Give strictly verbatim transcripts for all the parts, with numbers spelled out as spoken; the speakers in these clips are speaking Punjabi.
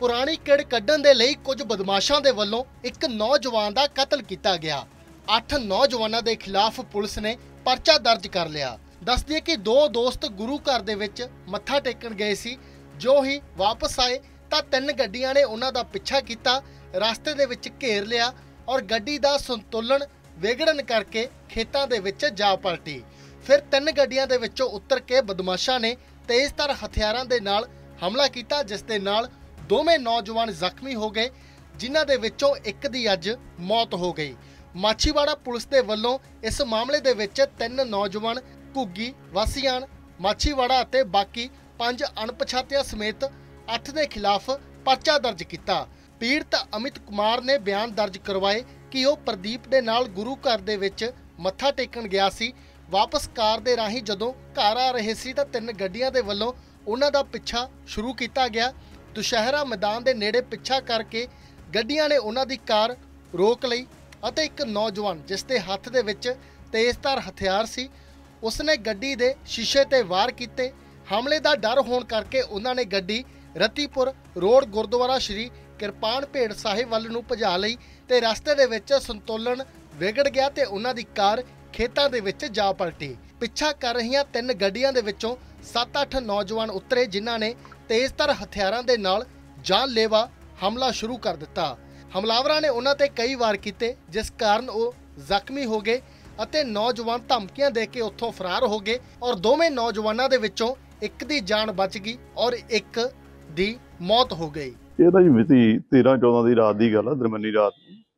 ਪੁਰਾਣੀ ਕਿੜ ਕੱਢਣ ਦੇ ਲਈ ਕੁਝ ਬਦਮਾਸ਼ਾਂ ਦੇ ਵੱਲੋਂ ਇੱਕ ਨੌਜਵਾਨ ਦਾ ਕਤਲ ਕੀਤਾ ਗਿਆ। ਅੱਠ ਨੌਜਵਾਨਾਂ ਦੇ ਖਿਲਾਫ ਪੁਲਿਸ ਨੇ ਪਰਚਾ ਦਰਜ ਕਰ ਲਿਆ। ਦੱਸ ਦਈਏ ਕਿ ਦੋ ਦੋਸਤ ਗੁਰੂ ਘਰ ਦੇ ਵਿੱਚ ਮੱਥਾ ਟੇਕਣ ਗਏ ਸੀ। ਜੋ ਹੀ ਵਾਪਸ ਆਏ ਤਾਂ ਤਿੰਨ ਗੱਡੀਆਂ ਨੇ ਉਹਨਾਂ ਦਾ ਪਿੱਛਾ ਕੀਤਾ, ਰਸਤੇ ਦੇ ਵਿੱਚ ਘੇਰ ਲਿਆ ਔਰ ਗੱਡੀ ਦਾ ਸੰਤੁਲਨ ਵਿਗੜਨ ਕਰਕੇ ਖੇਤਾਂ ਦੇ ਵਿੱਚ ਜਾ ਪਲਟੀ। ਫਿਰ ਤਿੰਨ ਗੱਡੀਆਂ ਦੇ ਵਿੱਚੋਂ ਉਤਰ ਕੇ ਬਦਮਾਸ਼ਾਂ ਨੇ ਤੇਜ਼ਧਾਰ ਹਥਿਆਰਾਂ ਦੇ ਨਾਲ ਹਮਲਾ ਕੀਤਾ, ਜਿਸ ਦੇ ਨਾਲ ਦੋਵੇਂ ਨੌਜਵਾਨ ਜ਼ਖਮੀ ਹੋ ਗਏ, ਜਿਨ੍ਹਾਂ ਦੇ ਵਿੱਚੋਂ ਇੱਕ ਦੀ ਅੱਜ ਮੌਤ ਹੋ ਗਈ। ਮਾਛੀਵਾੜਾ ਪੁਲਿਸ ਦੇ ਵੱਲੋਂ ਇਸ ਮਾਮਲੇ ਦੇ ਵਿੱਚ ਤਿੰਨ ਨੌਜਵਾਨ ਘੁੱਗੀ ਵਾਸੀਆਂ ਮਾਛੀਵਾੜਾ ਅਤੇ ਬਾਕੀ ਪੰਜ ਅਣਪਛਾਤਿਆਂ ਸਮੇਤ ਅੱਠ ਦੇ ਖਿਲਾਫ ਪਰਚਾ ਦਰਜ ਕੀਤਾ। ਪੀੜਤ ਅਮਿਤ ਕੁਮਾਰ ਨੇ ਬਿਆਨ ਦਰਜ ਕਰਵਾਏ ਕਿ ਉਹ ਪ੍ਰਦੀਪ ਦੇ ਨਾਲ ਗੁਰੂ ਘਰ ਦੇ ਵਿੱਚ ਮੱਥਾ ਟੇਕਣ ਗਿਆ ਸੀ। ਵਾਪਸ ਕਾਰ ਦੇ ਰਾਹੀਂ ਜਦੋਂ ਘਰ ਆ ਰਹੇ ਸੀ ਤਾਂ ਤਿੰਨ ਗੱਡੀਆਂ ਦੇ ਵੱਲੋਂ ਉਹਨਾਂ ਦਾ ਪਿੱਛਾ ਸ਼ੁਰੂ ਕੀਤਾ ਗਿਆ। ਦੁਸ਼ਹਿਰਾ ਮੈਦਾਨ ਦੇ ਨੇੜੇ ਪਿੱਛਾ ਕਰਕੇ ਗੱਡੀਆਂ ਨੇ ਉਹਨਾਂ ਦੀ ਕਾਰ ਰੋਕ ਲਈ ਅਤੇ ਇੱਕ ਨੌਜਵਾਨ ਜਿਸ ਦੇ ਹੱਥ ਦੇ ਵਿੱਚ ਤੇਜ਼ਧਾਰ ਹਥਿਆਰ ਸੀ, ਉਸਨੇ ਗੱਡੀ ਦੇ ਸ਼ੀਸ਼ੇ ਤੇ ਵਾਰ ਕੀਤੇ। ਹਮਲੇ ਦਾ ਡਰ ਹੋਣ ਕਰਕੇ ਉਹਨਾਂ ਨੇ ਗੱਡੀ ਰਤੀਪੁਰ ਰੋਡ ਗੁਰਦੁਆਰਾ ਸ਼੍ਰੀ ਕਿਰਪਾਨ ਭੇੜ ਸਾਹਿਬ ਵੱਲ ਨੂੰ ਭਜਾ ਲਈ ਤੇ ਰਸਤੇ ਦੇ ਵਿੱਚ ਸੰਤੁਲਨ ਵਿਗੜ ਗਿਆ ਤੇ ਉਹਨਾਂ ਦੀ ਕਾਰ ਖੇਤਾਂ ਦੇ ਵਿੱਚ ਜਾ ਪਲਟੀ। ਪਿੱਛਾ ਕਰ ਰਹੀਆਂ ਤਿੰਨ ਗੱਡੀਆਂ ਦੇ ਵਿੱਚੋਂ ਸੱਤ ਅੱਠ ਨੌਜਵਾਨ ਉਤਰੇ, ਜਿਨ੍ਹਾਂ ਨੇ ਤੇਜ਼ਧਾਰ ਹਥਿਆਰਾਂ ਦੇ ਨਾਲ ਜਾਨਲੇਵਾ ਹਮਲਾ ਸ਼ੁਰੂ ਕਰ ਦਿੱਤਾ। ਹਮਲਾਵਰਾਂ ਨੇ ਉਹਨਾਂ ਤੇ ਕਈ ਵਾਰ ਕੀਤੇ, ਜਿਸ ਕਾਰਨ ਉਹ ਜ਼ਖਮੀ ਹੋ ਗਏ ਅਤੇ ਨੌਜਵਾਨ ਧਮਕੀਆਂ ਦੇ ਕੇ ਉੱਥੋਂ ਫਰਾਰ ਹੋ ਗਏ ਔਰ ਦੋਵੇਂ ਨੌਜਵਾਨਾਂ ਦੇ ਵਿੱਚੋਂ ਇੱਕ ਦੀ ਜਾਨ ਬਚ ਗਈ ਔਰ ਇੱਕ ਦੀ ਮੌਤ ਹੋ ਗਈ। ਇਹਦਾ ਜੀ ਮਿਤੀ ਤੇਰਾਂ ਚੌਦਾਂ ਦੀ ਰਾਤ ਦੀ ਗੱਲ ਆ। ਦਰਮਿਆਨੀ ਰਾਤ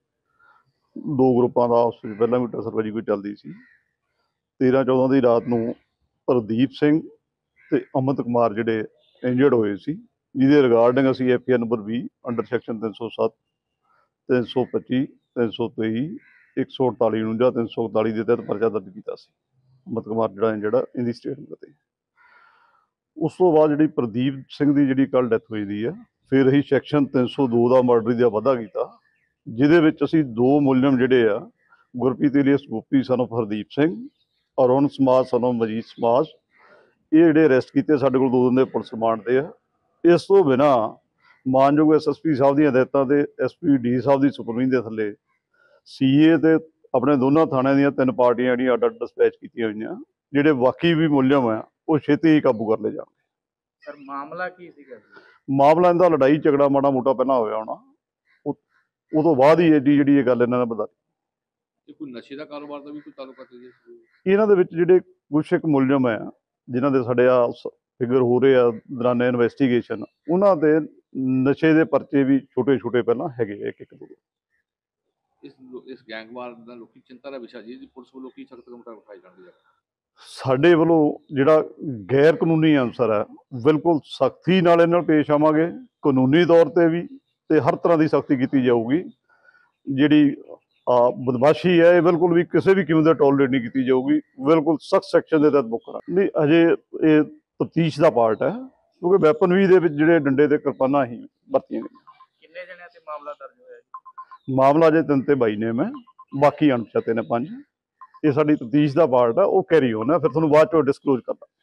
ਦੋ ਗਰੁੱਪਾਂ ਦਾ ਆਪਸ ਵਿੱਚ ਪਹਿਲਾਂ ਵੀ ਟਸਰਬਾਜੀ ਕੋਈ ਚੱਲਦੀ ਸੀ। ਤੇਰਾਂ ਚੌਦਾਂ ਦੀ ਰਾਤ ਨੂੰ ਪ੍ਰਦੀਪ ਸਿੰਘ ਤੇ ਅਮਿਤ ਕੁਮਾਰ ਜਿਹੜੇ ਇੰਜਰਡ ਹੋਏ ਸੀ, ਜਿਹਦੇ ਰਿਗਾਰਡਿੰਗ ਅਸੀਂ ਐਫ ਆਈ ਆਰ ਨੰਬਰ ਵੀਹ ਅੰਡਰ ਸੈਕਸ਼ਨ ਤਿੰਨ ਸੌ ਸੱਤ ਤਿੰਨ ਸੌ ਪੱਚੀ ਤਿੰਨ ਸੌ ਤੇਈ ਇੱਕ ਸੌ ਅੜਤਾਲੀ ਉਣੰਜਾ ਤਿੰਨ ਸੌ ਇਕਤਾਲੀ ਦੇ ਤਹਿਤ ਪਰਚਾ ਦਰਜ ਕੀਤਾ ਸੀ। ਅਮਿਤ ਕੁਮਾਰ ਜਿਹੜਾ ਇੰਜਰਡ ਇਹਦੀ ਸਟੇਟਮੈਂਟ ਤੇ ਉਸ ਤੋਂ ਬਾਅਦ ਜਿਹੜੀ ਪ੍ਰਦੀਪ ਸਿੰਘ ਦੀ ਜਿਹੜੀ ਕੱਲ੍ਹ ਡੈਥ ਹੋਈ ਦੀ ਆ, ਫਿਰ ਅਸੀਂ ਸੈਕਸ਼ਨ ਤਿੰਨ ਸੌ ਦੋ ਦਾ ਮਰਡਰ ਦਾ ਵਾਧਾ ਕੀਤਾ, ਜਿਹਦੇ ਵਿੱਚ ਅਸੀਂ ਦੋ ਮੁਲਜ਼ਮ ਜਿਹੜੇ ਆ Gurpreet alias Gopi son of Hardeep Singh, Arun Samaj son of Majid ਸਮਾਜ, ਇਹ ਜਿਹੜੇ ਅਰੈਸਟ ਕੀਤੇ ਸਾਡੇ ਕੋਲ ਦੋ ਦਿਨ ਦੇ ਪੁਲਿਸ ਰਿਮਾਂਡ ਤੇ ਆ। ਇਸ ਤੋਂ ਬਿਨਾਂ ਮਾਨਯੋਗ ਐਸ ਐਸ ਪੀ ਸਾਹਿਬ ਦੀਆਂ ਹਦਾਇਤਾਂ ਤੇ ਐਸ ਪੀ ਡੀ ਸਾਹਿਬ ਦੀ ਸੁਪਰਵਿਜ਼ਨ ਦੇ ਥੱਲੇ ਸੀ ਏ ਤੇ ਆਪਣੇ ਦੋਨਾਂ ਥਾਣਿਆਂ ਦੀਆਂ ਤਿੰਨ ਪਾਰਟੀਆਂ ਜਿਹੜੀਆਂ ਅੱਡ ਅੱਡ ਡਿਸਪੈਚ ਕੀਤੀਆਂ ਹੋਈਆਂ, ਜਿਹੜੇ ਬਾਕੀ ਵੀ ਮੁਲਜ਼ਮ ਆ ਉਹ ਛੇਤੀ ਹੀ ਕਾਬੂ ਕਰ ਲਏ ਜਾਣਗੇ। ਸਰ ਮਾਮਲਾ ਕੀ ਸੀਗਾ? ਮਾਮਲਾ ਇਹਦਾ ਲੜਾਈ ਝਗੜਾ ਮਾੜਾ ਮੋਟਾ ਪਹਿਲਾਂ ਹੋਇਆ ਹੋਣਾ, ਉਹ ਤੋਂ ਬਾਅਦ ਹੀ ਐਡੀ ਜਿਹੜੀ ਇਹ ਗੱਲ ਇਹਨਾਂ ਨੇ ਵਧਾ ਦਿੱਤੀ। ਕੋਈ ਨਸ਼ੇ ਦਾ ਕਾਰੋਬਾਰ ਦਾ ਵੀ ਕੋਈ ਤਾਲੁਕ ਹੈ? ਇਹਨਾਂ ਦੇ ਵਿੱਚ ਜਿਹੜੇ ਕੁਛ ਇੱਕ ਮੁਲਜ਼ਮ ਆ ਜਿਨ੍ਹਾਂ ਦੇ ਸਾਡੇ ਆ ਫਿਗਰ ਹੋ ਰਹੇ ਆ ਦੌਰਾਨ ਇਨਵੈਸਟੀਗੇਸ਼ਨ, ਉਹਨਾਂ ਦੇ ਨਸ਼ੇ ਦੇ ਪਰਚੇ ਵੀ ਛੋਟੇ ਛੋਟੇ ਪਹਿਲਾਂ ਹੈਗੇ ਇੱਕ ਇੱਕ ਦੋ। ਇਸ ਇਸ ਗੈਂਗਵਾਰ ਦਾ ਲੋਕੀ ਚਿੰਤਾ ਦਾ ਵਿਸ਼ਾ ਜੀ, ਪੁਲਿਸ ਵੱਲੋਂ ਕੀ ਸਖਤ ਕਦਮ ਉਠਾਏ ਜਾਣਗੇ? ਸਾਡੇ ਵੱਲੋਂ ਜਿਹੜਾ ਗੈਰ ਕਾਨੂੰਨੀ ਅਨਸਰ ਹੈ ਬਿਲਕੁਲ ਸਖਤੀ ਨਾਲ ਇਹਨਾਂ ਨਾਲ ਪੇਸ਼ ਆਵਾਂਗੇ, ਕਾਨੂੰਨੀ ਤੌਰ ਤੇ ਵੀ ਤੇ ਹਰ ਤਰ੍ਹਾਂ ਦੀ ਸਖਤੀ ਕੀਤੀ ਜਾਊਗੀ। ਜਿਹੜੀ ਬਦਮਾਸ਼ੀ ਹੈ ਇਹ ਬਿਲਕੁਲ ਵੀ ਕਿਸੇ ਵੀ ਕਿਸਮ ਦਾ ਟੋਲਰੇਟ ਨਹੀਂ ਕੀਤੀ ਜਾਊਗੀ, ਬਿਲਕੁਲ ਸਖਤ ਸੈਕਸ਼ਨ ਦੇ ਤਹਿਤ ਬੁੱਕ ਕਰਾਂ। ਨਹੀਂ, ਅਜੇ ਇਹ ਤਫਤੀਸ਼ ਦਾ ਪਾਰਟ ਹੈ, ਕਿਉਂਕਿ ਵੈਪਨ ਵੀ ਦੇ ਵਿੱਚ ਜਿਹੜੇ ਡੰਡੇ ਤੇ ਕਿਰਪਾਨਾਂ ਹੀ ਵਰਤੀਆਂ ਗਈਆਂ। ਕਿੰਨੇ ਜਣਿਆਂ ਤੇ ਮਾਮਲਾ ਦਰਜ ਹੋਇਆ ਜੀ? ਮਾਮਲਾ ਅਜੇ ਤਿੰਨ ਤੇ ਬਾਈ ਨੇ, ਮੈਂ ਬਾਕੀ ਅਣਪਛਾਤੇ ਨੇ ਪੰਜ। ਇਹ ਸਾਡੀ ਤਫਤੀਸ਼ ਦਾ ਪਾਰਟ ਹੈ, ਉਹ ਕੈਰੀ ਔਨ ਹੈ, ਫਿਰ ਤੁਹਾਨੂੰ ਬਾਅਦ ਚੋਂ ਡਿਸਕਲੋਜ਼ ਕਰਦਾ।